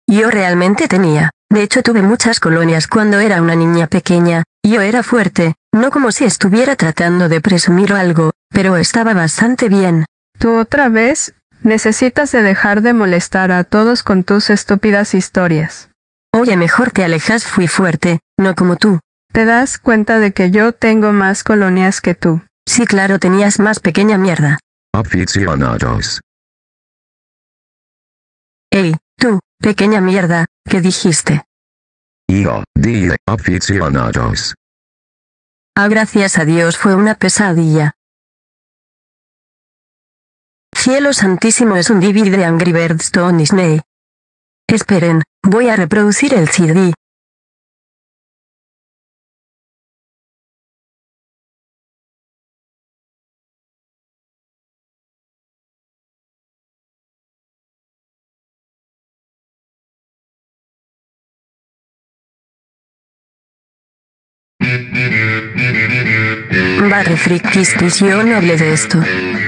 Yo realmente tenía. De hecho tuve muchas colonias cuando era una niña pequeña. Yo era fuerte, no como si estuviera tratando de presumir algo, pero estaba bastante bien. ¿Tú otra vez? Necesitas de dejar de molestar a todos con tus estúpidas historias. Oye, mejor te alejas, fui fuerte, no como tú. ¿Te das cuenta de que yo tengo más colonias que tú? Sí, claro, tenías más pequeña mierda. Aficionados. Ey, tú, pequeña mierda, ¿qué dijiste? Yo dije aficionados. Gracias a Dios fue una pesadilla. Cielo santísimo, es un DVD de Angry Birds to Disney. Esperen, voy a reproducir el CD. Barry Frick, yo no hablé de esto.